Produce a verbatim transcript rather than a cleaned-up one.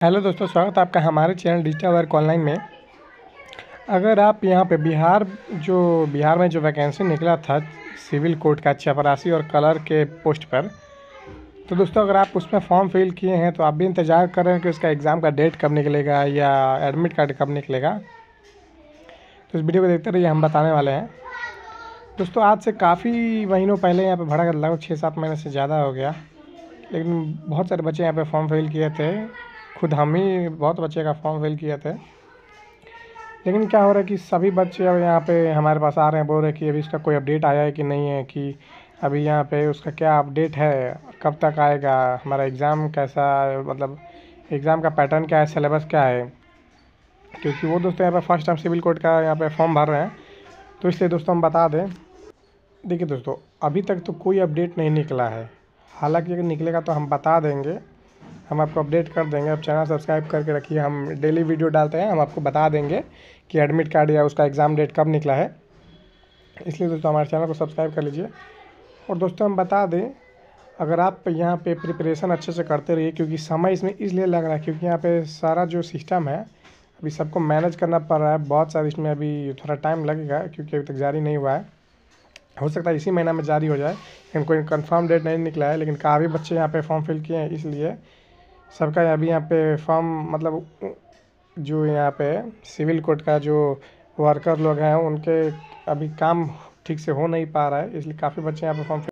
Hello दोस्तों, स्वागत है आपका हमारे चैनल डिजिटल वर्क ऑनलाइन में। अगर आप यहाँ पे बिहार जो बिहार में जो वैकेंसी निकला था सिविल कोर्ट का चपरासी और कलर के पोस्ट पर, तो दोस्तों अगर आप उसमें फॉर्म फिल किए हैं तो आप भी इंतज़ार कर रहे हैं कि उसका एग्ज़ाम का डेट कब निकलेगा या एडमिट कार्ड कब निकलेगा। तो इस वीडियो को देखते रहिए, हम बताने वाले हैं। दोस्तों आज से काफ़ी महीनों पहले यहाँ पर भरा लगभग छः सात महीने से ज़्यादा हो गया, लेकिन बहुत सारे बच्चे यहाँ पे फॉर्म फिल किए थे। खुद हम ही बहुत बच्चे का फॉर्म फिल किए थे, लेकिन क्या हो रहा है कि सभी बच्चे अब यहाँ पे हमारे पास आ रहे हैं, बोल रहे हैं कि अभी इसका कोई अपडेट आया है कि नहीं है, कि अभी यहाँ पे उसका क्या अपडेट है, कब तक आएगा, हमारा एग्ज़ाम कैसा, मतलब एग्ज़ाम का पैटर्न क्या है, सिलेबस क्या है। क्योंकि वो दोस्तों यहाँ पे फर्स्ट टाइम सिविल कोड का यहाँ पे फॉर्म भर रहे हैं, तो इसलिए दोस्तों हम बता दें। देखिए दोस्तों, अभी तक तो कोई अपडेट नहीं निकला है। हालांकि अगर निकलेगा तो हम बता देंगे, हम आपको अपडेट कर देंगे। आप चैनल सब्सक्राइब करके रखिए, हम डेली वीडियो डालते हैं, हम आपको बता देंगे कि एडमिट कार्ड या उसका एग्ज़ाम डेट कब निकला है। इसलिए दोस्तों हमारे चैनल को सब्सक्राइब कर लीजिए। और दोस्तों हम बता दें, अगर आप यहाँ पे प्रिपरेशन अच्छे से करते रहिए, क्योंकि समय इसमें इसलिए लग रहा है क्योंकि यहाँ पे सारा जो सिस्टम है अभी सबको मैनेज करना पड़ रहा है। बहुत सारे इसमें अभी थोड़ा टाइम लगेगा, क्योंकि अभी तक जारी नहीं हुआ है। हो सकता है इसी महीना में जारी हो जाए, लेकिन कोई कंफर्म डेट नहीं निकला है। लेकिन काफ़ी बच्चे यहाँ पे फॉर्म फिल किए हैं, इसलिए सबका अभी यहाँ पे फॉर्म, मतलब जो यहाँ पे सिविल कोर्ट का जो वर्कर लोग हैं उनके अभी काम ठीक से हो नहीं पा रहा है, इसलिए काफ़ी बच्चे यहाँ पे फॉर्म